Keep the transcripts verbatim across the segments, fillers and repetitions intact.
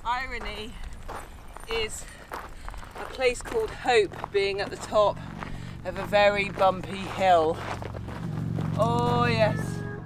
Irony is a place called Hope being at the top of a very bumpy hill. Oh yes.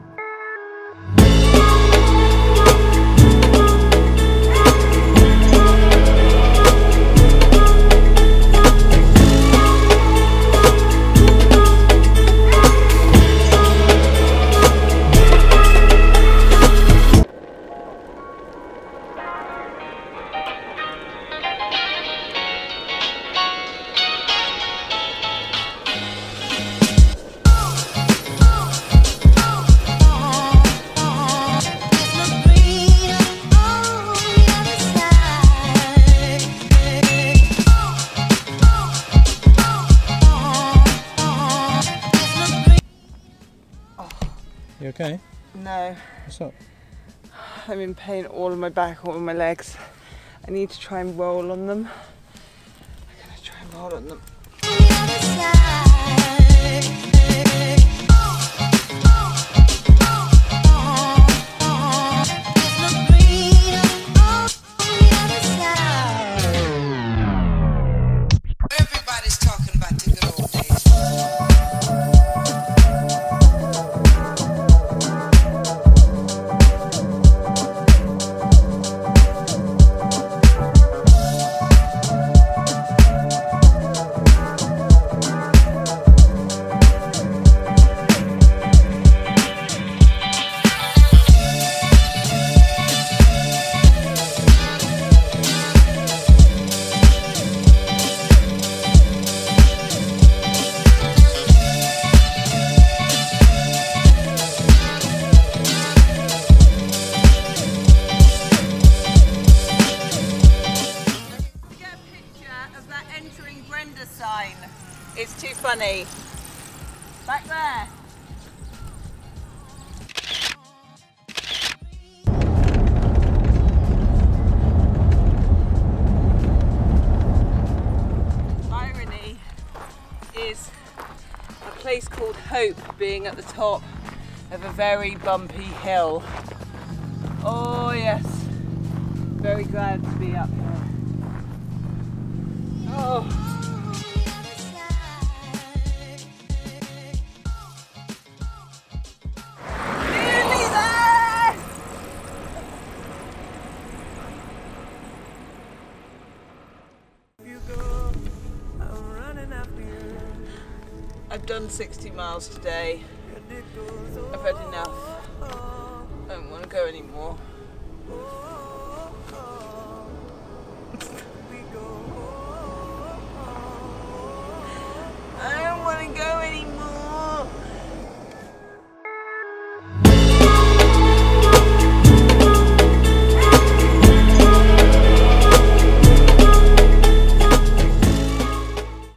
You okay? No. What's up? I'm in pain all of my back, all of my legs. I need to try and roll on them. I'm gonna try and roll on them. Everybody's talking about the good old days. Sign. It's too funny. Back there. Irony is a place called Hope being at the top of a very bumpy hill. Oh yes. Very glad to be up here. Oh. I've done sixty miles today. I've had enough. I don't want to go anymore.